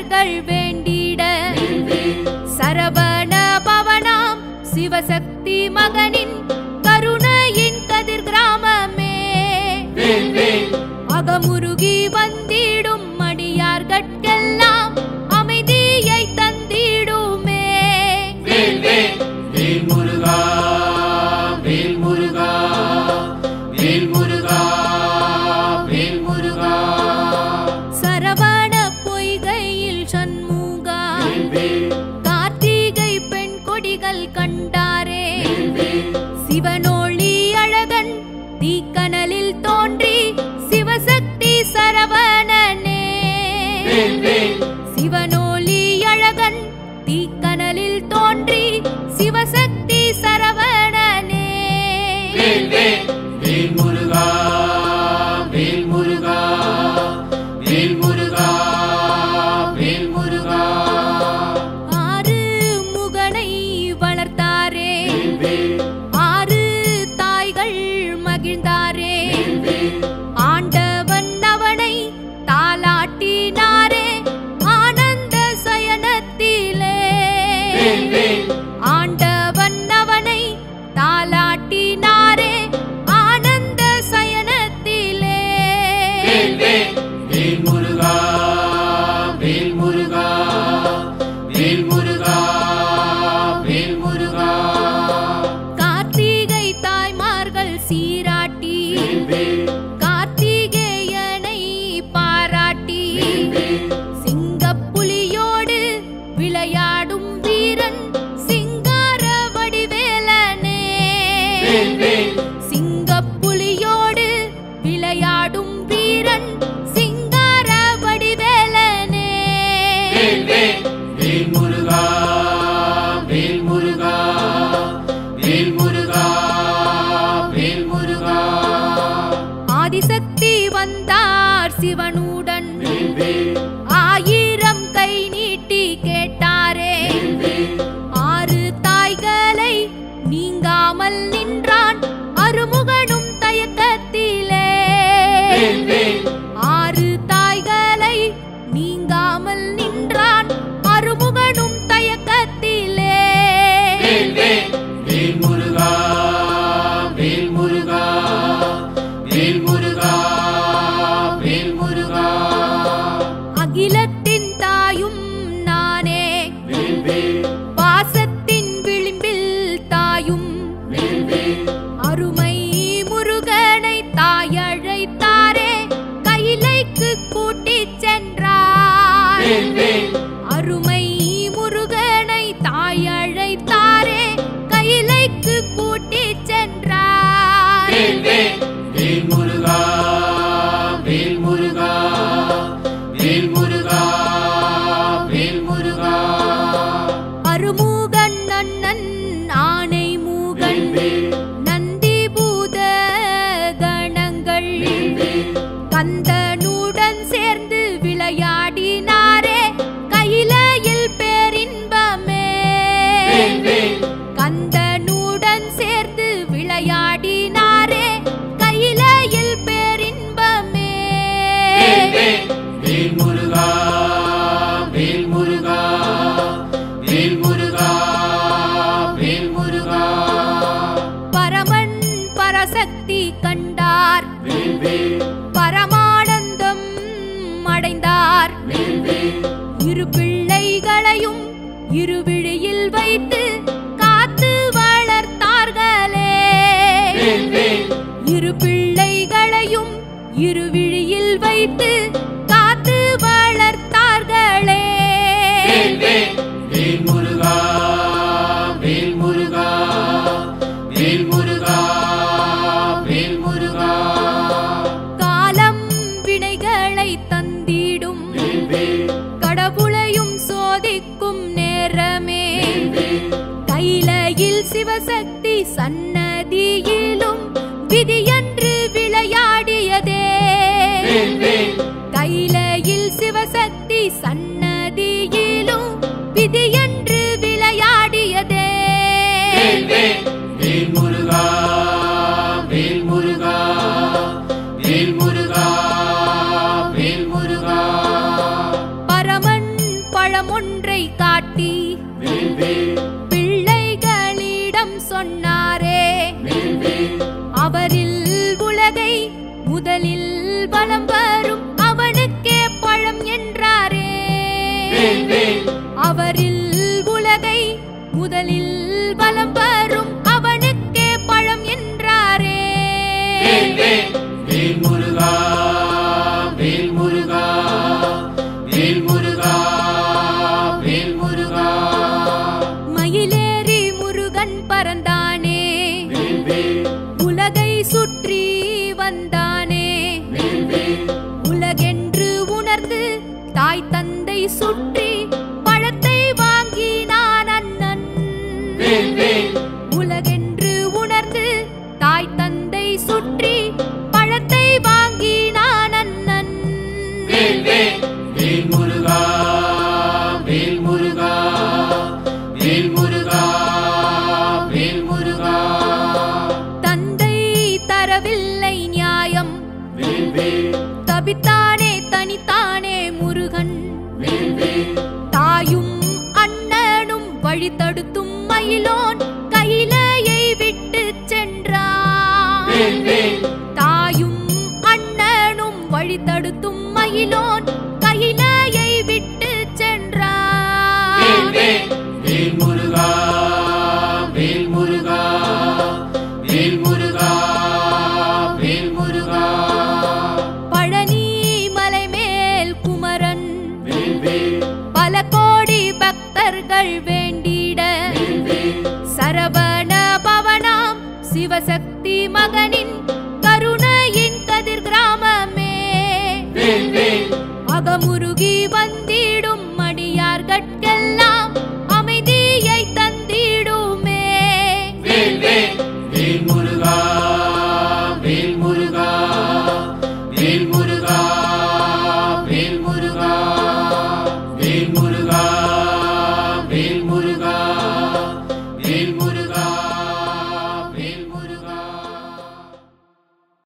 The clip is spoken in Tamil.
பக்தர்கள் வேண்டிட சரவண பவனாம் சிவசக்தி மகனின் கருணையின் கதிர் கிராமமே அகமுருகி வந்திடும் அடியார்கட்கெல்லாம் அமைதியை தந்திடுமே. வேல் முருகா வேல் முருகா வேல் முருகா வேல் முருகா. சரவண பொய்கையில் சண்முகா கார்த்திகை பெண் கொடிகள் கண்டாரே சிவனொளி அழகன் தீக்கனலில் தோன்றி சிவசக்தி சரவணனே சிவனொளி அழகன் தீக்கனலில் தோன்றி சிவசக்தி சரவணனே. வேல் முருகா வேல் முருகா வேல் முருகா வேல் முருகா. ஆறு முகனை வளர்த்தாரே ஆறு தாய்கள் மகிழ்ந்தாரே ஆண்டவன் அவனை தாலாட்டினாரே ஆனந்த சயனத்திலே ஆண்டவன் அவனை தாலாட்டினாரே ஆனந்த சயனத்திலே. வேல் முருகா வேல் முருகா வேல் முருகா வேல் முருகா. கார்த்திகை தாய்மார்கள் சீராட்டி கார்த்திகேயனை பாராட்டி சிங்கப்புலியோடு விளையாடும் வீரன் சிங்கார வடிவேலனே சிங்கப்புலியோடு விளையாடும் வீரன் சிங்கார வடிவேலனே. வேல் முருகா வேல் முருகா வேல் முருகா வேல் முருகா. ஆதிசக்தி வந்தார் சிவனுடன் ஆயிரம் கை நீட்டி கேட்டாரே ஆறு தாய்களை நீங்காமல் நின்றான் அருமுகனும் தயக்கத்திலே ஆறு தாய்களை நீங்காமல் நின்றான் அருமுகனும் தயக்கத்திலே. வேல் முருகா வேல் முருகா வேல் முருகா வேல் முருகா. அகிலத்தின் தாயும் நானே பாசத்தின் விளிம்பில் தாயும் அருமை முருகனை தாயழைத்தாரே கைலைக்கு கூட்டிச் சென்றார் அருமை முருகனை தாயழைத்தாரே கைலைக்கு கூட்டிச் சென்றார். வேல் முருகா வேல் முருகா வேல் முருகா வேல் முருகா. அருமுகன் அண்ணன் ஆனை மூகன் நந்தி பூத கணங்கள் கந்தனுடன் சேர்ந்து விளையாடினாரே கையிலையில் பேரின்பமே கந்தனுடன் சேர்ந்து விளையாடினாரே கையிலையில் பேரின்பமே. வேல் முருகா வேல் முருகா வேல் முருகா வேல் முருகா. பரமன் பரசக்தி கண்டார் பரமானந்தம் அடைந்தார் இரு பிள்ளைகளையும் இருவிழியில் வைத்து காத்து வளர்த்தார்களே இரு பிள்ளைகளையும் இருவிழியில் வைத்து காத்து வளர்த்தார்களே. வேல் முருகா வேல் முருகா வேல் முருகா வேல் முருகா. காலம் வினைகளை தந்திடும் கடவுளையும் சோதிக்கும் நேரமே கைலையில் சிவசக்தி சன்னதியிலும் விதியன்று விளையாடியதே கைலையில் சிவசக்தி சன்னதியிலும் விதியன்று விளையாடியதே. வேல் முருகா வேல் முருகா வேல் முருகா வேல் முருகா. பரமன் முதலில் பலம் வரும் அவனுக்கே பழம் என்றாரே. அவரில் உலகை முதலில் பலம் வரும் அவனுக்கே பழம் என்றாரே. வேல் முருகா வேல் முருகா வேல் முருகா வேல் முருகா. மயிலேறி முருகன் பறந்தானே, உலகை சுற்றி வந்தானே. உலகென்று உணர்ந்து தாய் தந்தை சுற்றி பழத்தை வாங்கினான் அண்ணன். உலகென்று உணர்ந்து தாய் தந்தை சுற்றி பழத்தை வாங்கினான் அண்ணன். வேல் முருகா வேல் முருகா வேல் முருகா வேல் முருகா. தந்தை தரவில்லை நியாயம், தபித்தானே தனித்தானே முருகன். தாயும் அண்ணனும் வழி தடுத்தும் மயிலோன் கையிலையை விட்டு சென்றான். தாயும் அண்ணனும் வழி தடுத்தும் மயிலோன் கையிலையை விட்டு சென்றான். வேல் முருகா வேல் முருகா வேல் முருகா வேல் முருகா. பழனி மலை மேல் குமரன் பல கோடி பக்தர்கள் வேண்டிட, சரவண பவனாம் சிவசக்தி மகனின் கருணையின் கதிர் கிராமமே. அகமுருகி வந்திடும் அடியார்கட்க